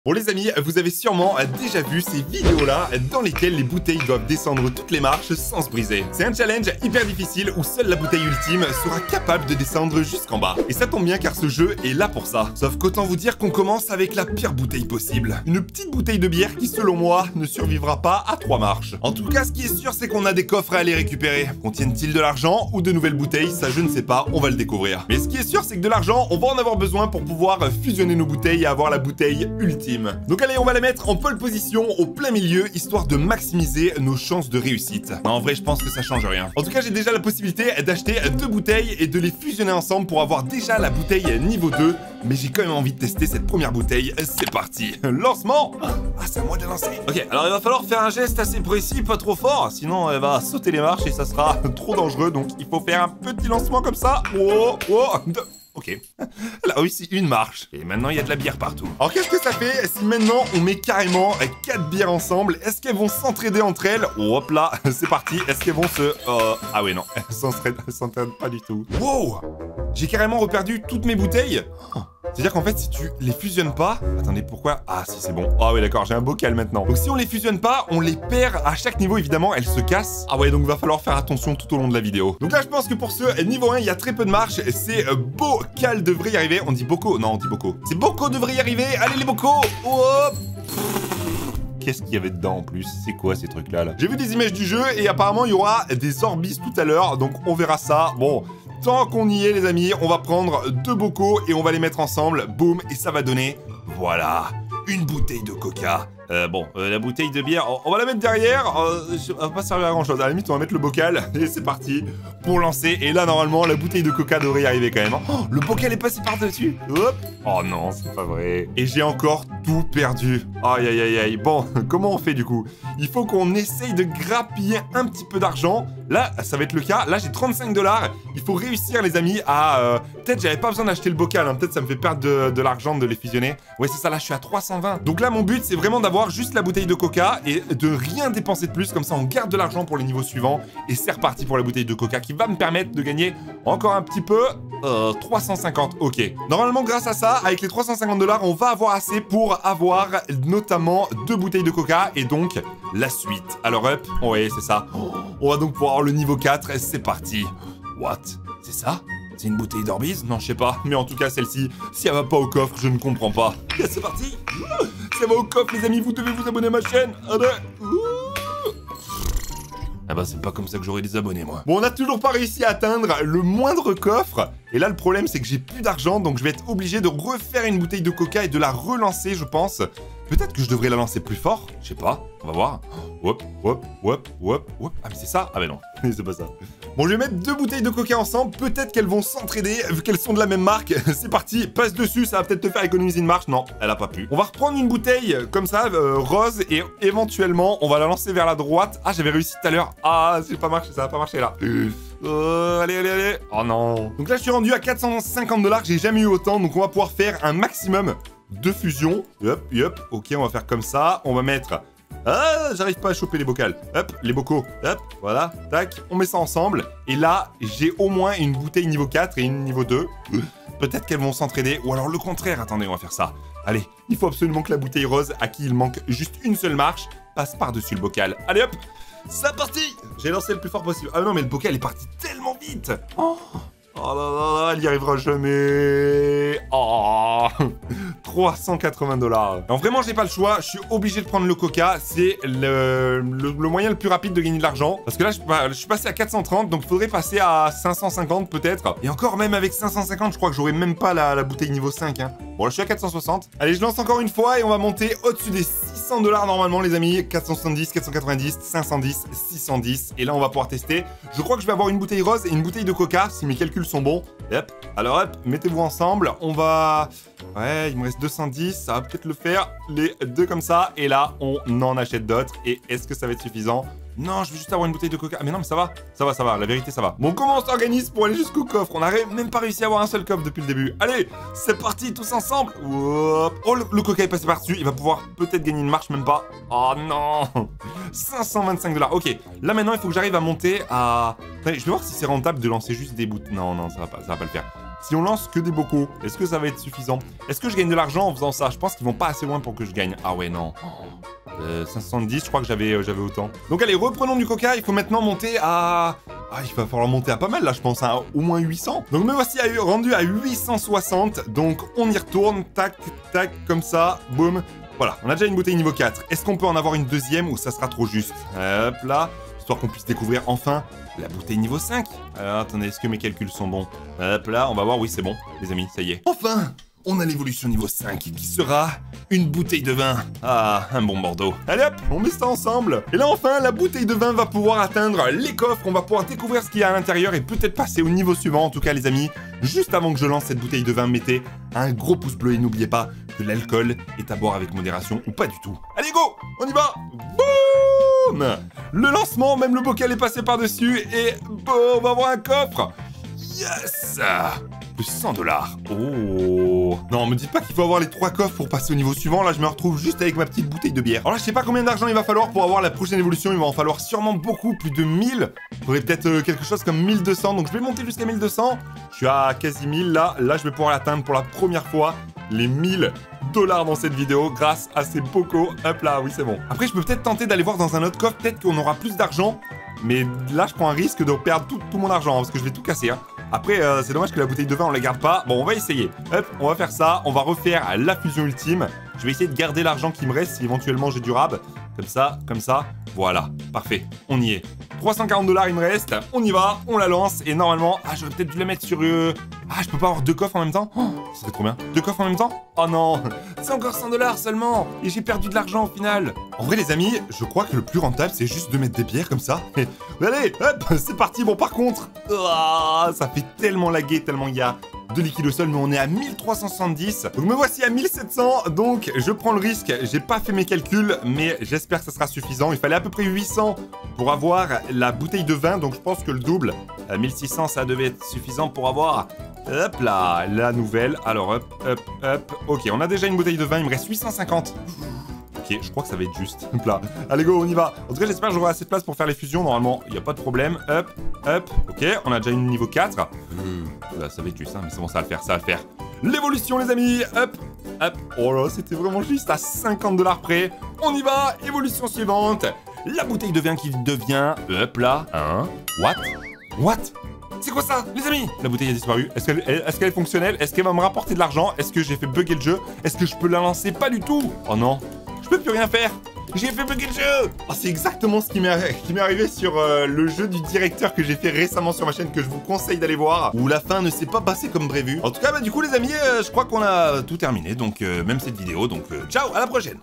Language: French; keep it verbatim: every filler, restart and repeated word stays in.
Bon les amis, vous avez sûrement déjà vu ces vidéos-là dans lesquelles les bouteilles doivent descendre toutes les marches sans se briser. C'est un challenge hyper difficile où seule la bouteille ultime sera capable de descendre jusqu'en bas. Et ça tombe bien car ce jeu est là pour ça. Sauf qu'autant vous dire qu'on commence avec la pire bouteille possible. Une petite bouteille de bière qui, selon moi, ne survivra pas à trois marches. En tout cas, ce qui est sûr, c'est qu'on a des coffres à aller récupérer. Contiennent-ils de l'argent ou de nouvelles bouteilles? Ça, je ne sais pas, on va le découvrir. Mais ce qui est sûr, c'est que de l'argent, on va en avoir besoin pour pouvoir fusionner nos bouteilles et avoir la bouteille ultime. Donc allez, on va la mettre en pole position au plein milieu, histoire de maximiser nos chances de réussite. Non, en vrai, je pense que ça change rien. En tout cas, j'ai déjà la possibilité d'acheter deux bouteilles et de les fusionner ensemble pour avoir déjà la bouteille niveau deux. Mais j'ai quand même envie de tester cette première bouteille. C'est parti. Lancement. Ah, c'est à moi de lancer. Ok, alors il va falloir faire un geste assez précis, pas trop fort. Sinon, elle va sauter les marches et ça sera trop dangereux. Donc, il faut faire un petit lancement comme ça. Oh, oh, deux. Ok, elle a réussi une marche. Et maintenant, il y a de la bière partout. Alors, qu'est-ce que ça fait si maintenant, on met carrément quatre bières ensemble? Est-ce qu'elles vont s'entraider entre elles? Oh, hop là, c'est parti. Est-ce qu'elles vont se... Euh... Ah oui, non, elles s'entraident pas du tout. Wow! J'ai carrément reperdu toutes mes bouteilles. Oh. C'est-à-dire qu'en fait, si tu les fusionnes pas... Attendez, pourquoi? Ah, si, c'est bon. Ah oui, d'accord, j'ai un bocal maintenant. Donc, si on les fusionne pas, on les perd à chaque niveau, évidemment, elles se cassent. Ah ouais, donc va falloir faire attention tout au long de la vidéo. Donc là, je pense que pour ce niveau un, il y a très peu de marche. C'est Bocal devrait y arriver. On dit Boko? Non, on dit Boko. C'est Boko devrait y arriver. Allez, les Boko! Hop! Qu'est-ce qu'il y avait dedans en plus? C'est quoi ces trucs-là là J'ai vu des images du jeu et apparemment, il y aura des Orbis tout à l'heure. Donc, on verra ça. Bon... Tant qu'on y est, les amis, on va prendre deux bocaux et on va les mettre ensemble. Boum, et ça va donner, voilà, une bouteille de coca. Euh, bon, euh, la bouteille de bière, on va la mettre derrière. Euh, ça va pas servir à grand chose. À la limite, on va mettre le bocal. Et c'est parti pour lancer. Et là, normalement, la bouteille de coca devrait y arriver quand même. Oh, le bocal est passé par-dessus. Hop. Oh non, c'est pas vrai. Et j'ai encore tout perdu. Aïe, aïe, aïe, aïe. Bon, comment on fait du coup? Il faut qu'on essaye de grappiller un petit peu d'argent. Là, ça va être le cas. Là, j'ai trente-cinq dollars. Il faut réussir, les amis, à... Euh... Peut-être j'avais pas besoin d'acheter le bocal. Hein. Peut-être ça me fait perdre de, de l'argent de les fusionner. Ouais, c'est ça. Là, je suis à trois cent vingt. Donc là, mon but, c'est vraiment d'avoir juste la bouteille de coca et de rien dépenser de plus. Comme ça, on garde de l'argent pour les niveaux suivants. Et c'est reparti pour la bouteille de coca qui va me permettre de gagner encore un petit peu. Euh, trois cent cinquante. Ok. Normalement, grâce à ça, avec les trois cent cinquante dollars, on va avoir assez pour avoir notamment deux bouteilles de coca et donc la suite. Alors, hop. Ouais, c'est ça. On va donc pouvoir avoir le niveau quatre. C'est parti. What? C'est ça? C'est une bouteille d'Orbis? Non, je sais pas. Mais en tout cas, celle-ci, si elle va pas au coffre, je ne comprends pas. C'est parti. Ça va au coffre, les amis. Vous devez vous abonner à ma chaîne. Allez. Ah bah, c'est pas comme ça que j'aurai des abonnés, moi. Bon, on n'a toujours pas réussi à atteindre le moindre coffre. Et là, le problème, c'est que j'ai plus d'argent. Donc, je vais être obligé de refaire une bouteille de coca et de la relancer, je pense. Peut-être que je devrais la lancer plus fort. Je sais pas. On va voir. Hop, hop, hop, hop, hop. Ah, mais c'est ça? Ah, mais non. C'est pas ça. Bon, je vais mettre deux bouteilles de coca ensemble. Peut-être qu'elles vont s'entraider, vu qu'elles sont de la même marque. C'est parti. Passe dessus. Ça va peut-être te faire économiser une marche. Non, elle a pas pu. On va reprendre une bouteille comme ça, euh, rose. Et éventuellement, on va la lancer vers la droite. Ah, j'avais réussi tout à l'heure. Ah, c'est pas marché. Ça va pas marcher là. Euh, allez, allez, allez. Oh non. Donc là, je suis rendu à quatre cent cinquante dollars. J'ai jamais eu autant. Donc, on va pouvoir faire un maximum de fusion. Hop, hop. Ok, on va faire comme ça. On va mettre... Ah, j'arrive pas à choper les bocals. Hop, les bocaux. Hop, voilà. Tac, on met ça ensemble. Et là, j'ai au moins une bouteille niveau quatre et une niveau deux. Peut-être qu'elles vont s'entraider. Ou alors le contraire. Attendez, on va faire ça. Allez, il faut absolument que la bouteille rose, à qui il manque juste une seule marche, passe par-dessus le bocal. Allez, hop. C'est parti. J'ai lancé le plus fort possible. Ah non, mais le bocal est parti tellement vite. Oh. Oh là là là, elle y arrivera jamais. Oh, trois cent quatre-vingts dollars. Alors vraiment, j'ai pas le choix. Je suis obligé de prendre le coca. C'est le, le, le moyen le plus rapide de gagner de l'argent. Parce que là, je, je suis passé à quatre cent trente. Donc, il faudrait passer à cinq cent cinquante peut-être. Et encore, même avec cinq cent cinquante, je crois que j'aurais même pas la, la bouteille niveau cinq. Hein. Bon, là, je suis à quatre cent soixante. Allez, je lance encore une fois et on va monter au-dessus des six cents dollars normalement, les amis. quatre cent soixante-dix, quatre cent quatre-vingt-dix, cinq cent dix, six cent dix. Et là, on va pouvoir tester. Je crois que je vais avoir une bouteille rose et une bouteille de coca, si mes calculs sont bons. Hop. Alors hop, mettez-vous ensemble. On va... Ouais, il me reste deux cent dix. Ça va peut-être le faire. Les deux comme ça. Et là, on en achète d'autres. Et est-ce que ça va être suffisant? Non, je veux juste avoir une bouteille de coca. Ah, mais non, mais ça va. Ça va, ça va. La vérité, ça va. Bon, comment on s'organise pour aller jusqu'au coffre? On n'a même pas réussi à avoir un seul coffre depuis le début. Allez, c'est parti, tous ensemble. Hop. Oh, le, le coca est passé par-dessus. Il va pouvoir peut-être gagner une marche, même pas. Oh non. cinq cent vingt-cinq dollars. Ok. Là, maintenant, il faut que j'arrive à monter à... Attendez, je vais voir si c'est rentable de lancer juste des bouts. Non, non, ça va pas, ça va pas le faire. si on lance que des bocaux, est-ce que ça va être suffisant? Est-ce que je gagne de l'argent en faisant ça? Je pense qu'ils vont pas assez loin pour que je gagne. Ah ouais, non. Euh, cinq cent soixante-dix, je crois que j'avais euh, j'avais autant. Donc allez, reprenons du coca. Il faut maintenant monter à... Ah, il va falloir monter à pas mal, là, je pense, à au moins huit cents. Donc me voici à, rendu à huit cent soixante. Donc on y retourne. Tac, tac, comme ça. Boum. Voilà, on a déjà une bouteille niveau quatre. Est-ce qu'on peut en avoir une deuxième ou ça sera trop juste? Hop là. Histoire qu'on puisse découvrir enfin la bouteille niveau cinq. Alors, attendez, est-ce que mes calculs sont bons? Hop là, on va voir. Oui, c'est bon, les amis, ça y est. Enfin, on a l'évolution niveau cinq qui sera une bouteille de vin. Ah, un bon Bordeaux. Allez hop, on met ça ensemble. Et là, enfin, la bouteille de vin va pouvoir atteindre les coffres. On va pouvoir découvrir ce qu'il y a à l'intérieur et peut-être passer au niveau suivant. En tout cas, les amis, juste avant que je lance cette bouteille de vin, mettez un gros pouce bleu et n'oubliez pas que l'alcool est à boire avec modération ou pas du tout. Allez, go, on y va. Boum. Le lancement, même le bocal est passé par-dessus et bon, on va avoir un coffre. Yes. De cent dollars. Oh. Non, me dites pas qu'il faut avoir les trois coffres pour passer au niveau suivant. Là, je me retrouve juste avec ma petite bouteille de bière. Alors là, je sais pas combien d'argent il va falloir pour avoir la prochaine évolution. Il va en falloir sûrement beaucoup, plus de mille. Il faudrait peut-être euh, quelque chose comme mille deux cents. Donc, je vais monter jusqu'à mille deux cents. Je suis à quasi mille là. Là, je vais pouvoir l'atteindre pour la première fois. Les mille dollars dans cette vidéo grâce à ces bocaux. Hop là, oui, c'est bon. Après, je peux peut-être tenter d'aller voir dans un autre coffre. Peut-être qu'on aura plus d'argent. Mais là, je prends un risque de perdre tout, tout mon argent hein, parce que je vais tout casser. Hein. Après, euh, c'est dommage que la bouteille de vin, on la garde pas. Bon, on va essayer. Hop, on va faire ça. On va refaire la fusion ultime. Je vais essayer de garder l'argent qui me reste si éventuellement j'ai du rab. Comme ça, comme ça. Voilà, parfait. On y est. trois cent quarante dollars, il me reste. On y va, on la lance. Et normalement, ah, j'aurais peut-être dû la mettre sur... Euh... Ah, je peux pas avoir deux coffres en même temps? Oh, ça serait trop bien. Deux coffres en même temps? Oh non, c'est encore cent dollars seulement. Et j'ai perdu de l'argent au final. En vrai, les amis, je crois que le plus rentable, c'est juste de mettre des bières comme ça. Et... Allez, hop, c'est parti. Bon, par contre, oh, ça fait tellement laguer, tellement il y a de liquide au sol, mais on est à mille trois cent soixante-dix. Donc me voici à mille sept cents, donc je prends le risque. J'ai pas fait mes calculs, mais j'espère que ça sera suffisant. Il fallait à peu près huit cents pour avoir la bouteille de vin, donc je pense que le double, à mille six cents, ça devait être suffisant pour avoir... Hop là, la nouvelle. Alors hop, hop, hop. Ok, on a déjà une bouteille de vin, il me reste huit cent cinquante. Ok, je crois que ça va être juste. Hop là. Allez go, on y va. En tout cas, j'espère que j'aurai assez de place pour faire les fusions. Normalement, il n'y a pas de problème. Hop, hop. Ok, on a déjà une niveau quatre. Mmh. Là, ça va être juste, hein, mais c'est bon, ça va le faire, ça va le faire. L'évolution, les amis. Hop, hop. Oh là, c'était vraiment juste à cinquante dollars près. On y va. Évolution suivante. La bouteille de vin qui devient... Hop là. Hein? What? What? C'est quoi ça, les amis? La bouteille a disparu. Est-ce qu'elle est, qu'elle est fonctionnelle? Est-ce qu'elle va me rapporter de l'argent? Est-ce que j'ai fait bugger le jeu? Est-ce que je peux la lancer? Pas du tout. Oh non. Je peux plus rien faire. J'ai fait bugger le jeu. Oh, c'est exactement ce qui m'est arrivé sur euh, le jeu du directeur que j'ai fait récemment sur ma chaîne, que je vous conseille d'aller voir, où la fin ne s'est pas passée comme prévu. En tout cas, bah, du coup, les amis, euh, je crois qu'on a tout terminé. Donc, euh, même cette vidéo. Donc, euh, ciao, à la prochaine.